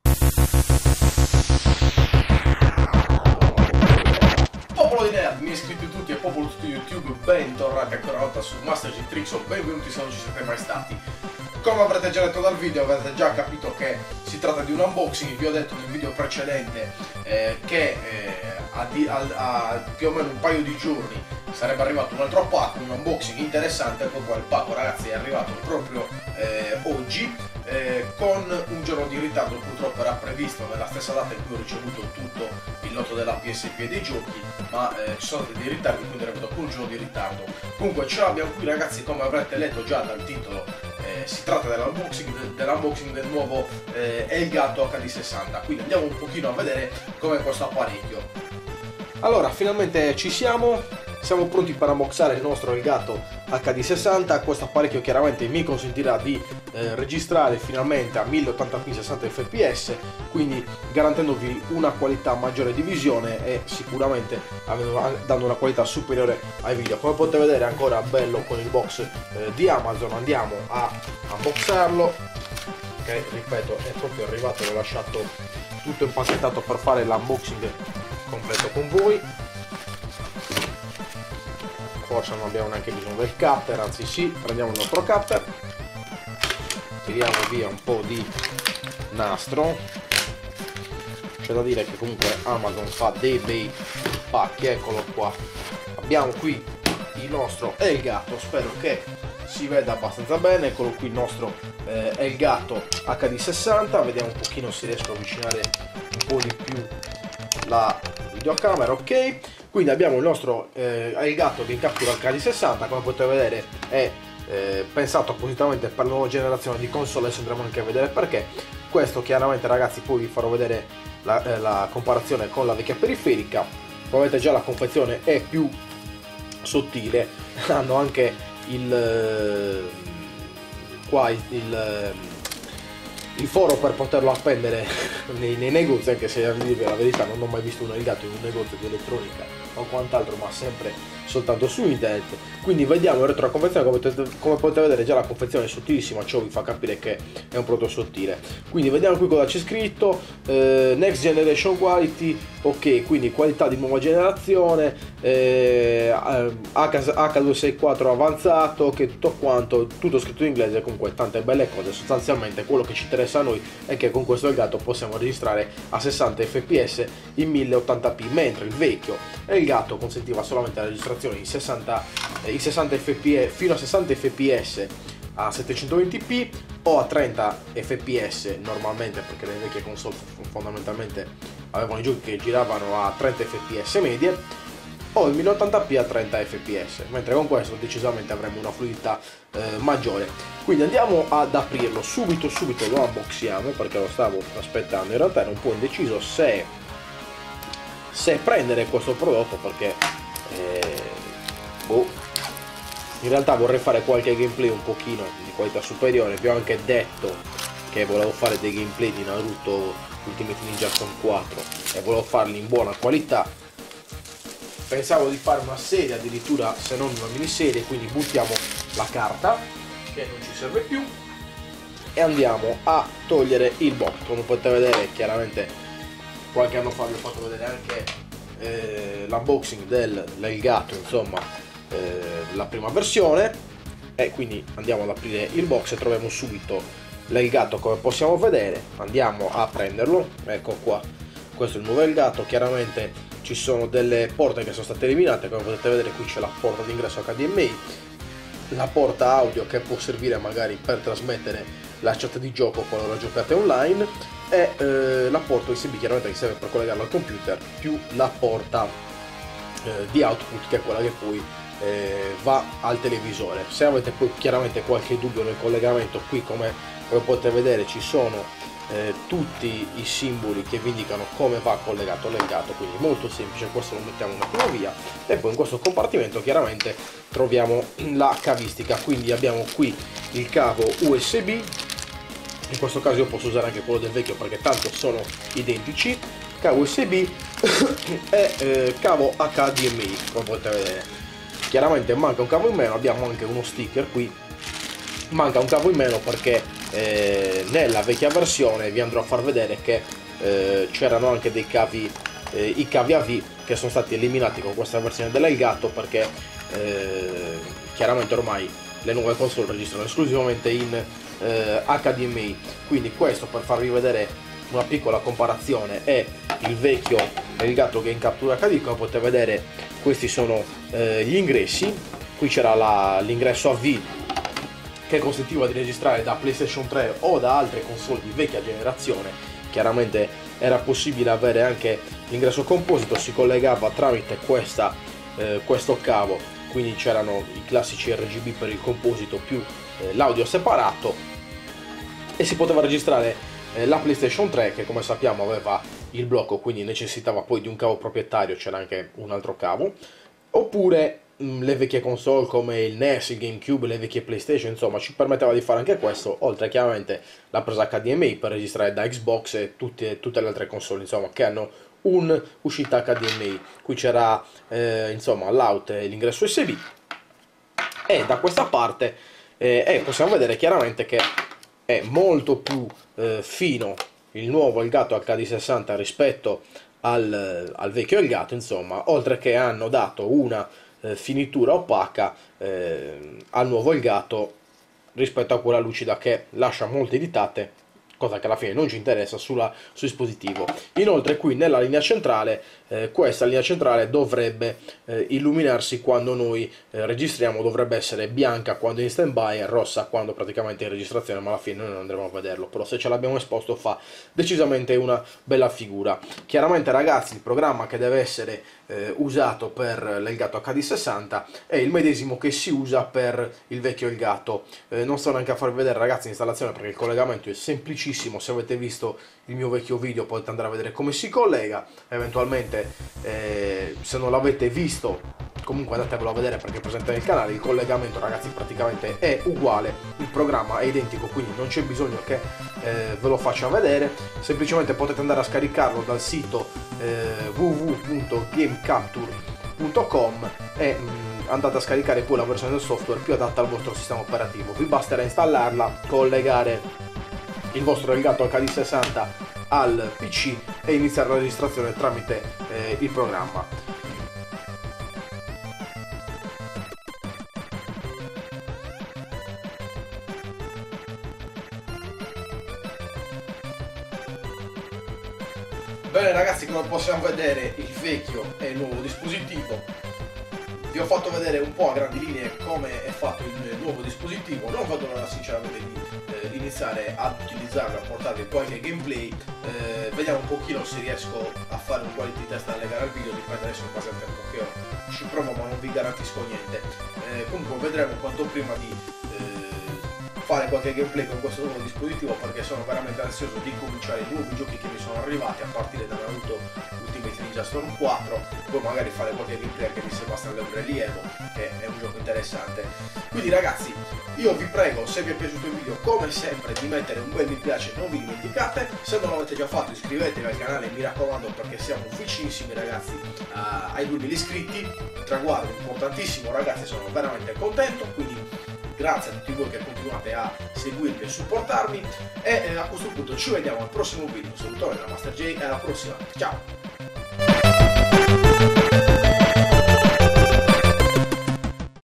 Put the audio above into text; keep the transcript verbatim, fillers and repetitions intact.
Popolo di nerd, miei iscritti tutti e popolo tutti YouTube, bentornati ancora una volta su Master G Tricks o benvenuti se non ci siete mai stati. Come avrete già letto dal video, avrete già capito che si tratta di un unboxing. Vi ho detto nel video precedente eh, che eh, a, a, a più o meno un paio di giorni sarebbe arrivato un altro pack, un unboxing interessante. Ecco qua il pack, ragazzi, è arrivato proprio eh, oggi eh, con un giorno di ritardo. Purtroppo era previsto nella stessa data in cui ho ricevuto tutto il lotto della P S P e dei giochi, ma eh, ci sono dei ritardi, quindi è arrivato con un giorno di ritardo. Comunque ce l'abbiamo qui, ragazzi, come avrete letto già dal titolo. Eh, si tratta dell'unboxing dell del nuovo eh, Elgato H D sessanta, quindi andiamo un pochino a vedere com'è questo apparecchio. Allora, finalmente ci siamo, siamo pronti per unboxare il nostro Elgato H D sessanta. Questo apparecchio chiaramente mi consentirà di eh, registrare finalmente a mille ottanta p sessanta f p s, quindi garantendovi una qualità maggiore di visione e sicuramente dando una qualità superiore ai video. Come potete vedere, ancora bello con il box eh, di Amazon. Andiamo a unboxarlo, che ripeto è proprio arrivato, l'ho lasciato tutto impacchettato per fare l'unboxing completo con voi. Forse non abbiamo neanche bisogno del cutter, anzi sì, prendiamo il nostro cutter, tiriamo via un po' di nastro. C'è da dire che comunque Amazon fa dei bei pacchi. Eccolo qua, abbiamo qui il nostro Elgato, spero che si veda abbastanza bene. Eccolo qui il nostro eh, Elgato H D sessanta, vediamo un pochino se riesco a avvicinare un po' di più la videocamera. Ok, quindi abbiamo il nostro eh, Elgato che captura H D sessanta, come potete vedere è eh, pensato appositamente per la nuova generazione di console. Adesso andremo anche a vedere perché. Questo chiaramente, ragazzi, poi vi farò vedere la, eh, la comparazione con la vecchia periferica. Come vedete già la confezione è più sottile, hanno anche il eh, qua il, il, il foro per poterlo appendere nei, nei negozi, anche se a dire la verità non ho mai visto un Elgato in un negozio di elettronica o quant'altro, ma sempre soltanto su internet. Quindi vediamo il retro della confezione. Come potete, come potete vedere già la confezione è sottilissima, ciò vi fa capire che è un prodotto sottile. Quindi vediamo qui cosa c'è scritto, eh, Next Generation Quality, ok, quindi qualità di nuova generazione, eh, H duecentosessantaquattro avanzato, che tutto quanto, tutto scritto in inglese. Comunque tante belle cose. Sostanzialmente quello che ci interessa a noi è che con questo Elgato possiamo registrare a sessanta f p s in mille ottanta p, mentre il vecchio Elgato consentiva solamente la registrazione in sessanta, eh, in sessanta f p s fino a sessanta f p s a settecentoventi p o a trenta f p s normalmente, perché le vecchie console fondamentalmente avevano i giochi che giravano a trenta f p s medie, o il mille ottanta p a trenta f p s, mentre con questo decisamente avremo una fluidità eh, maggiore. Quindi andiamo ad aprirlo subito, subito lo unboxiamo, perché lo stavo aspettando. In realtà ero un po' indeciso se, se prendere questo prodotto, perché eh, boh, in realtà vorrei fare qualche gameplay un pochino di qualità superiore. Vi ho anche detto che volevo fare dei gameplay di Naruto Ultimate Ninja Storm quattro e volevo farli in buona qualità. Pensavo di fare una serie, addirittura se non una miniserie, quindi buttiamo la carta che non ci serve più e andiamo a togliere il box. Come potete vedere, chiaramente qualche anno fa vi ho fatto vedere anche eh, l'unboxing dell'Elgato, insomma eh, la prima versione, e quindi andiamo ad aprire il box e troviamo subito l'Elgato. Come possiamo vedere, andiamo a prenderlo. Ecco qua, questo è il nuovo Elgato. Chiaramente ci sono delle porte che sono state eliminate. Come potete vedere, qui c'è la porta d'ingresso H D M I, la porta audio che può servire magari per trasmettere la chat di gioco qualora giocate online, e eh, la porta U S B chiaramente che serve per collegarlo al computer, più la porta eh, di output, che è quella che poi eh, va al televisore. Se avete poi chiaramente qualche dubbio nel collegamento, qui come, come potete vedere ci sono Eh, tutti i simboli che vi indicano come va collegato l'Elgato, quindi molto semplice. Questo lo mettiamo un attimo via, e poi in questo compartimento chiaramente troviamo la cavistica. Quindi abbiamo qui il cavo U S B, in questo caso io posso usare anche quello del vecchio perché tanto sono identici, cavo U S B e eh, cavo H D M I. Come potete vedere, chiaramente manca un cavo in meno. Abbiamo anche uno sticker qui, manca un cavo in meno perché eh, nella vecchia versione vi andrò a far vedere che eh, c'erano anche dei cavi, eh, i cavi A V che sono stati eliminati con questa versione dell'Elgato, perché eh, chiaramente ormai le nuove console registrano esclusivamente in eh, H D M I. Quindi questo per farvi vedere una piccola comparazione è il vecchio Elgato Game Capture H D. Come potete vedere, questi sono eh, gli ingressi. Qui c'era l'ingresso A V che consentiva di registrare da PlayStation tre o da altre console di vecchia generazione. Chiaramente era possibile avere anche l'ingresso composito, si collegava tramite questa, eh, questo cavo, quindi c'erano i classici R G B per il composito più eh, l'audio separato, e si poteva registrare eh, la PlayStation tre, che come sappiamo aveva il blocco, quindi necessitava poi di un cavo proprietario, c'era anche un altro cavo, oppure mh, le vecchie console come il N E S, il GameCube, le vecchie PlayStation, insomma ci permetteva di fare anche questo, oltre chiaramente la presa H D M I per registrare da Xbox e tutte, tutte le altre console, insomma, che hanno un'uscita H D M I. Qui c'era eh, insomma l'out e l'ingresso U S B, e da questa parte eh, eh, possiamo vedere chiaramente che è molto più eh, fino il nuovo Elgato H D sessanta rispetto al, al vecchio Elgato, insomma, oltre che hanno dato una eh, finitura opaca eh, al nuovo Elgato rispetto a quella lucida che lascia molte ditate, cosa che alla fine non ci interessa sulla, sul dispositivo. Inoltre qui nella linea centrale, eh, questa linea centrale dovrebbe eh, illuminarsi quando noi eh, registriamo, dovrebbe essere bianca quando in stand by e rossa quando praticamente in registrazione, ma alla fine noi non andremo a vederlo, però se ce l'abbiamo esposto fa decisamente una bella figura. Chiaramente ragazzi, il programma che deve essere eh, usato per l'Elgato H D sessanta è il medesimo che si usa per il vecchio Elgato. Eh, non sto neanche a farvi vedere ragazzi l'installazione, perché il collegamento è semplicissimo. Se avete visto il mio vecchio video potete andare a vedere come si collega, eventualmente eh, se non l'avete visto comunque andatevelo a vedere perché è presente nel canale. Il collegamento ragazzi praticamente è uguale, il programma è identico, quindi non c'è bisogno che eh, ve lo faccia vedere, semplicemente potete andare a scaricarlo dal sito eh, w w w punto gamecapture punto com e mh, andate a scaricare poi la versione del software più adatta al vostro sistema operativo. Vi basterà installarla, collegare il vostro Elgato H D sessanta al P C e iniziare la registrazione tramite eh, il programma. Bene ragazzi, come possiamo vedere il vecchio e il nuovo dispositivo. Vi ho fatto vedere un po' a grandi linee come è fatto il nuovo dispositivo, non vedo l'ora sinceramente di eh, iniziare ad utilizzarlo, a portarvi qualche gameplay, eh, vediamo un pochino se riesco a fare un quality test da legare al video, dipende adesso in base al tempo che ho, ci provo ma non vi garantisco niente. Eh, comunque vedremo quanto prima di eh, fare qualche gameplay con questo nuovo dispositivo, perché sono veramente ansioso di cominciare i nuovi giochi che mi sono arrivati a partire da Naruto Ultimate Ninja Storm quattro, poi magari fare qualche gameplay anche di Sebastian Le Prelievo, che è un gioco interessante. Quindi ragazzi, io vi prego, se vi è piaciuto il video, come sempre di mettere un bel mi piace, non vi dimenticate, se non l'avete già fatto iscrivetevi al canale, mi raccomando, perché siamo vicinissimi ragazzi a, ai duemila iscritti, traguardo importantissimo ragazzi, sono veramente contento, quindi grazie a tutti voi che continuate a seguirmi e supportarmi, e eh, a questo punto ci vediamo al prossimo video. Un salutone da Master J e alla prossima, ciao!